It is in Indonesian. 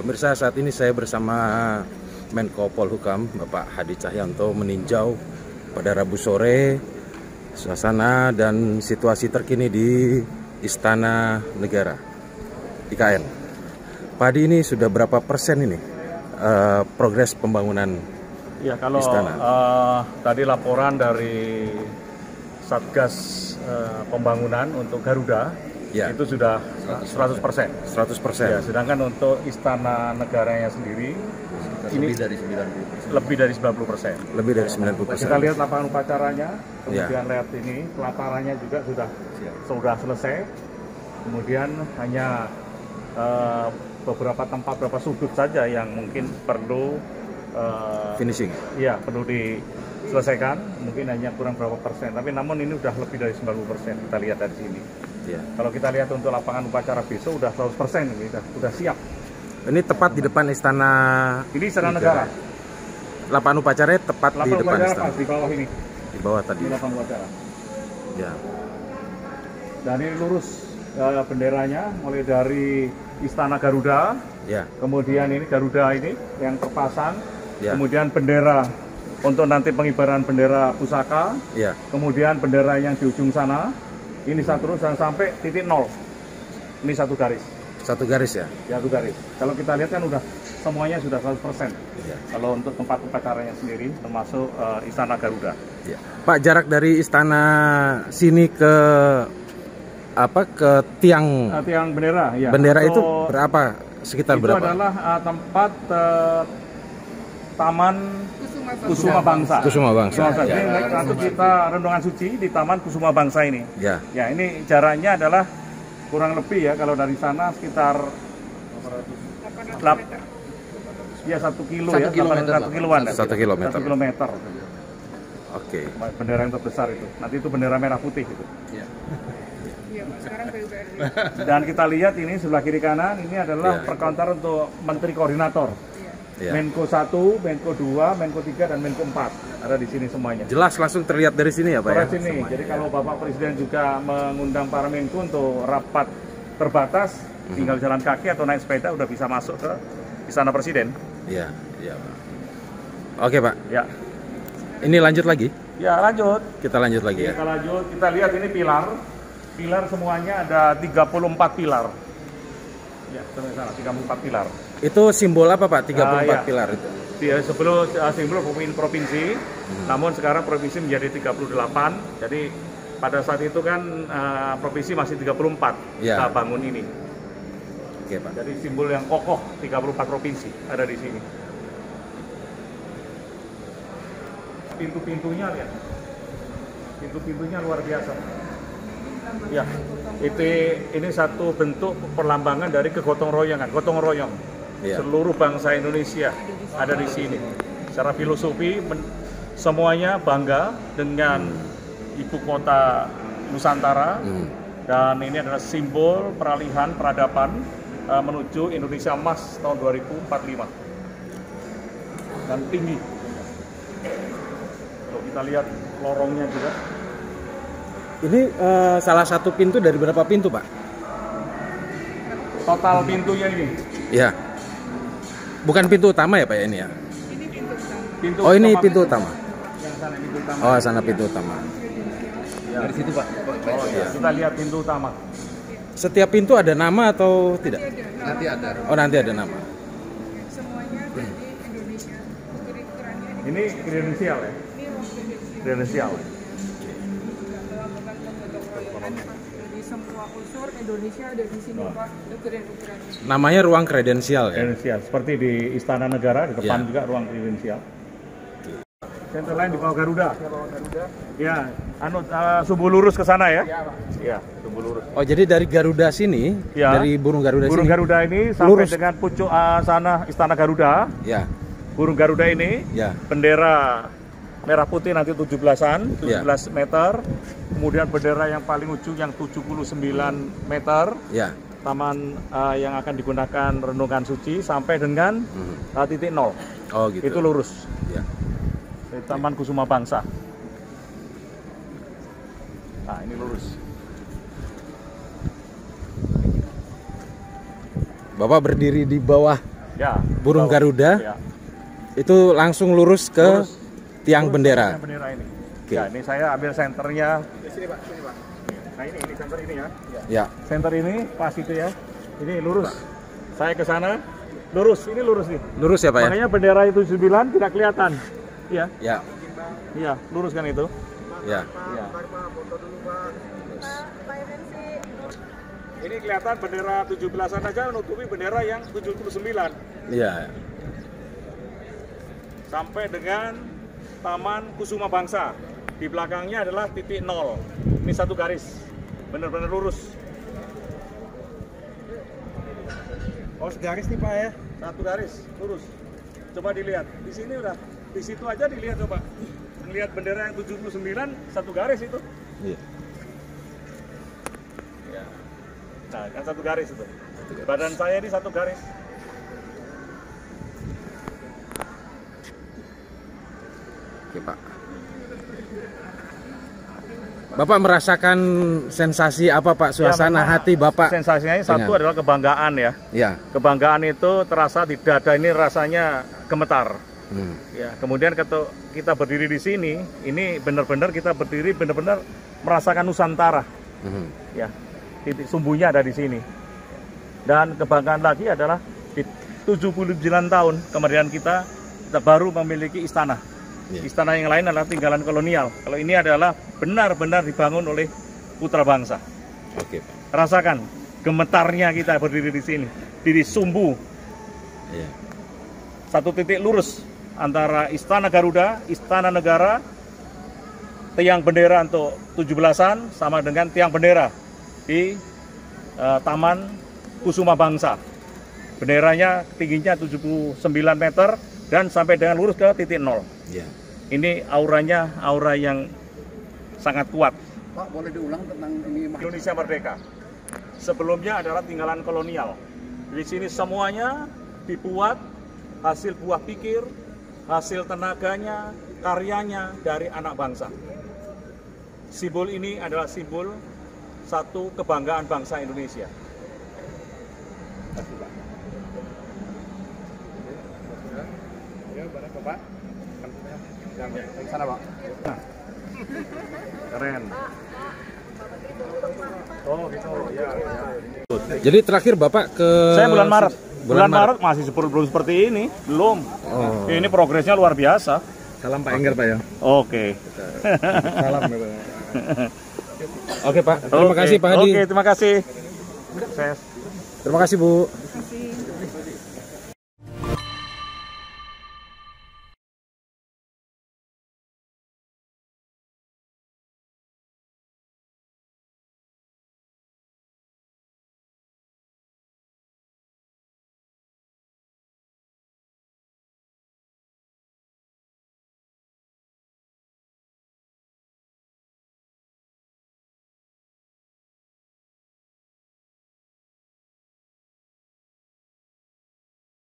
Pemirsa, saat ini saya bersama Menko Polhukam Bapak Hadi Cahyanto meninjau pada Rabu sore suasana dan situasi terkini di Istana Negara IKN. Pak Hadi, ini sudah berapa persen ini progres pembangunan istana? Tadi laporan dari Satgas Pembangunan untuk Garuda, itu sudah 100%. 100%. Ya, sedangkan untuk Istana Negaranya sendiri ini lebih dari 90%. Lebih dari 90%. Kita lihat lapangan upacaranya, kemudian lihat ini pelatarannya juga sudah selesai. Kemudian hanya beberapa tempat, beberapa sudut saja yang mungkin perlu finishing. Iya, perlu diselesaikan. Mungkin hanya kurang berapa persen, tapi namun ini sudah lebih dari 90%. Kita lihat dari sini. Ya. Kalau kita lihat untuk lapangan upacara besok udah 100% ini, udah siap. Ini tepat di depan Istana. Ini Istana Negara. Lapangan upacaranya tepat di depan istana. Di bawah ini. Di bawah tadi. Ini lapangan upacara. Ya. Dan ini lurus benderanya mulai dari Istana Garuda. Ya. Kemudian ini Garuda ini yang terpasang. Ya. Kemudian bendera untuk nanti pengibaran bendera pusaka. Ya. Kemudian bendera yang di ujung sana. Ini satu terus dan sampai titik nol. Ini satu garis. Satu garis ya? Satu garis. Kalau kita lihat kan udah semuanya sudah 100%. Ya. Kalau untuk tempat upacaranya sendiri termasuk Istana Garuda. Ya. Pak, jarak dari istana sini ke tiang bendera ya. Bendera itu berapa? Sekitar itu berapa? Itu adalah tempat Taman Kusuma Bangsa. Kusuma Bangsa. Ini nanti kita renungan suci di Taman Kusuma Bangsa ini. Ya. Ya, ini jaraknya adalah kurang lebih ya, kalau dari sana sekitar 1 kilo ya, 1 kiloan. 1 kilometer. 1 kilometer. Oke. Bendera yang terbesar itu. Nanti itu bendera merah putih itu. Iya, sekarang PUPR. Dan kita lihat ini sebelah kiri kanan ini adalah perkantor untuk menteri koordinator. Ya. Menko 1, Menko 2, Menko 3 dan Menko 4 ada di sini semuanya. Jelas langsung terlihat dari sini ya Pak ya? Dari sini. Jadi kalau Bapak Presiden juga mengundang para Menko untuk rapat terbatas, tinggal jalan kaki atau naik sepeda udah bisa masuk ke Istana Presiden. Iya, iya Pak. Oke Pak. Ya. Ini lanjut lagi? Ya, lanjut. Kita lanjut lagi ya. Kita lanjut. Kita lihat ini pilar. Pilar semuanya ada 34 pilar. Ya, sana 34 pilar. Itu simbol apa Pak? 34 pilar itu? Sebelum simbol provinsi, namun sekarang provinsi menjadi 38. Jadi pada saat itu kan provinsi masih 34 kita bangun ini. Oke Pak. Jadi simbol yang kokoh 34 provinsi ada di sini. Pintu-pintunya lihat. Pintu-pintunya luar biasa. Ya, ini satu bentuk perlambangan dari kegotong royongan, gotong royong. Seluruh bangsa Indonesia ada di sini. Secara filosofi semuanya bangga dengan ibu kota Nusantara, dan ini adalah simbol peralihan peradaban menuju Indonesia Emas tahun 2045. Dan tinggi. Kalau kita lihat lorongnya juga. Ini salah satu pintu dari berapa pintu Pak? Total pintunya ini. Ya. Bukan pintu utama ya Pak ya ini ya? Ini pintu utama. Pintu ini utama. pintu utama. Yang sana pintu utama. Oh, sana pintu utama. Ya. Dari situ Pak. Oh iya. Kita lihat pintu utama. Setiap pintu ada nama atau tidak? Nanti ada. Oh, nanti ada nama. Semuanya dari Indonesia. Ukurannya Ini kredensial ya? ini kredensial. Kredensial. Jadi semua unsur Indonesia ada di sini Pak, ukuran-ukurannya. Namanya ruang kredensial ya? Kredensial. Seperti di Istana Negara, di depan juga ruang kredensial. Center lain di bawah Garuda. Ya, sumbu lurus ke sana ya? Iya, sumbu lurus. Oh, jadi dari Garuda sini, dari burung Garuda burung sini. Garuda ini sampai lurus dengan pucuk sana Istana Garuda. Ya. Burung Garuda ini, bendera merah putih nanti 17-an, 17 meter. Kemudian bendera yang paling ujung yang 79 meter. Ya. Taman yang akan digunakan renungan suci sampai dengan titik nol. Oh, gitu. Itu lurus. Ya. Taman Kusuma Bangsa. Nah, ini lurus. Bapak berdiri di bawah Ya. burung Garuda. Ya. Itu langsung lurus ke tiang bendera. Tiang bendera ini. Oke. Ya, ini saya ambil senternya. Sini Pak, sini Pak. Nah ini senter ini ya. Ya. Senter ini pas itu ya. Ini lurus. Saya ke sana, lurus. Ini lurus nih. Lurus ya Pak ya? Makanya bendera itu 9 tidak kelihatan. Iya. Ya. Iya, lurus kan itu. Ya. Iya. Ini kelihatan bendera 17-an aja menutupi bendera yang 79. Iya. Sampai dengan Taman Kusuma Bangsa. Di belakangnya adalah titik 0. Ini satu garis. Benar-benar lurus. Oh, segaris nih Pak ya? Satu garis, lurus. Coba dilihat. Di sini udah. Di situ aja dilihat coba. Melihat bendera yang 79, satu garis itu. Iya. Ya. Nah, kan satu garis itu. Badan saya ini satu garis. Oke Pak. Bapak merasakan sensasi apa Pak? Suasana Ya, hati Bapak? Sensasinya satu dengan- adalah kebanggaan ya. Ya. Kebanggaan itu terasa di dada ini rasanya gemetar. Ya, kemudian kita berdiri di sini, ini benar-benar kita berdiri benar-benar merasakan Nusantara. Ya, titik sumbunya ada di sini. Dan kebanggaan lagi adalah di 79 tahun kemerdekaan kita baru memiliki istana. Ya. Istana yang lain adalah tinggalan kolonial. Kalau ini adalah benar-benar dibangun oleh putra bangsa. Oke Pak. Rasakan gemetarnya kita berdiri di sini, di sumbu. Ya. Satu titik lurus antara Istana Garuda, Istana Negara, tiang bendera untuk 17-an sama dengan tiang bendera di Taman Kusuma Bangsa. Benderanya tingginya 79 meter dan sampai dengan lurus ke titik 0. Ya. Ini auranya aura yang sangat kuat. Pak, boleh diulang tentang ini? Indonesia merdeka. Sebelumnya adalah tinggalan kolonial. Di sini semuanya dibuat hasil buah pikir, hasil tenaganya, karyanya dari anak bangsa. Simbol ini adalah simbol satu kebanggaan bangsa Indonesia. Terima kasih, Pak. Ya, barang Bapak. Yang sana, Pak. Nah. Keren. Oh, gitu. Ya, ya. Jadi terakhir Bapak ke... Saya bulan Maret. Bulan Maret masih belum seperti ini, belum. Oh. Ini progresnya luar biasa. Salam Pak Enggar Pak ya. Oke. Salam ya Pak. Oke Pak, terima kasih Pak Hadi. Oke, terima kasih. Sukses. Terima kasih Bu.